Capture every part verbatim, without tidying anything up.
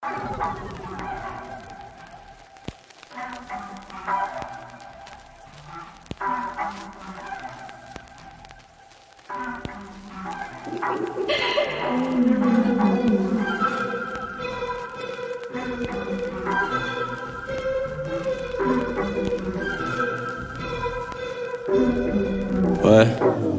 Ouais.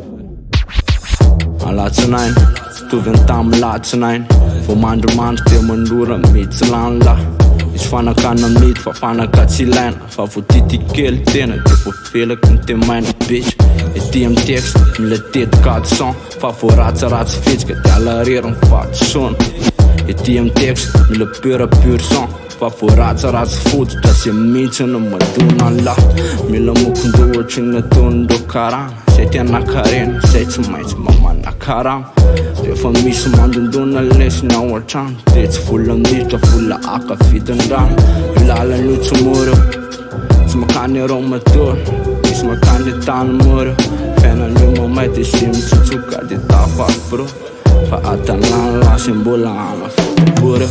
Alatsunain, tu ventam latsunain. Fumando mando te mandura mitslala. Is fanakana mit, fa fanakatsilaina. Fa votity kely tena, de voafela kun te maina bitch. E ty am text, mila tety quatre cent. Fa voaratsaratsy fetsika, de alarery mifatsona. E ty am text, mila pura pur sang. Fa voaratsaratsy fototra se mihitsiny madona la. Mila mokondro ohatry ny nataon'ireo karana. Zay tena karena, zay tsy maintsy mamana karama. Rehefa misy mandondona lesiny ao an-trano, de tsy vola miditra vola aka vidin-drano. Lalan'io tsy mora, tsy makany arao matoa, misy makany tany mora. Fiainan'io mamay de sy mitsotsoka de tafaky bro. Fa atanàna lasy mbola anafotobora.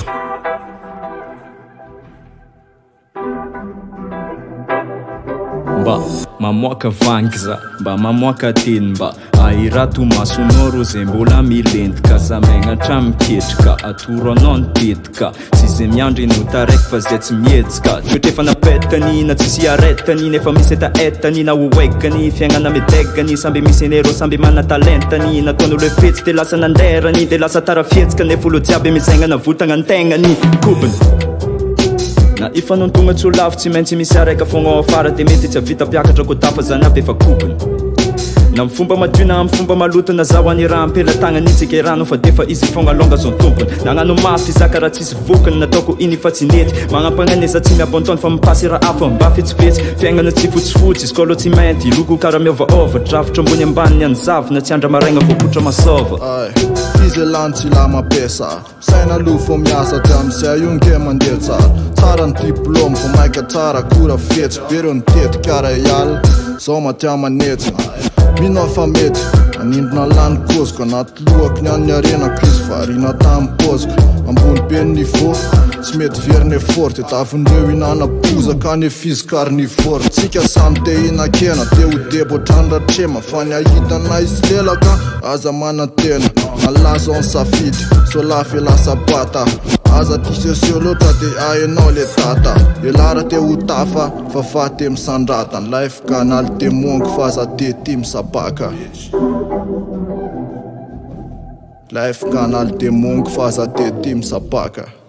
Mba mamoaka vangy za, mba mamoaka teny mba ahirato masonao rô zay mbola milentika. Za magnatra miketrika, atoro anao nitetika. Tsy zay miandry no taraiky fa zay tsy mietsika. Toetra efa napetany, na tsisy aretany. Nefa misy eta etany, na hoaikany. Fiaignana medegany, samby misy enero, samby mana talentany. Nataon'olo efetsy de lasa nanderany, de lasa tara fietsika. Nefa olo jiaby misaigna votagna antegnany. Kopiny na ifanontonga tsy ho lafo, tsy maintsy misy araika fogna ao afara. De mety tsy avita mpiakatra ko tafa zanaby efa kopiny. Na mifomba madio na mifomba maloto, na zaho any raha ampela-tagnany itsika rano. Fa defa izy fogna longa zon tompony. Nagnano mafy zaka raha tsisy vokany, nataoko iny fa tsy nety. Magnampagnaneza tsy miabantony fa mipasy raha afa mba fetsifetsy. Fiaignana tsy fotsifotsy, skolo tsy mainty, loko karaha miôvaôva. Drafitra ambony ambany any zavina, tsy andra maraigna voapotra masova. Izy lantsy la mampiasa, saina lofo miasa ty amizay io nke mandeha tsara. Tsara ny diplôme fa maika tsara kora fetsy. Pero ny tety kara iala, zao matia manetsy. Minao fa mety, anindona lany koziko. Anaty lohako ny any arenako izy varina tamy poziko. Ambony be ny niveau, tsy mety veriny forte. Tavindreo inana pozaka ny fizikary ny forte. Tsika samy te hina-kena, te ho deboatrandratrema. Fa ny ahitana izy lelaka, aza mana-tena. Malaza on safidy, so lafy lasa bata. Aza ty sesio loatra de aenao le tata. Elara te ho tafa, fa fa te misandrata. Life canal te mongy fa za te ty misabaka. Life canal te mongy fa za te ty misabaka.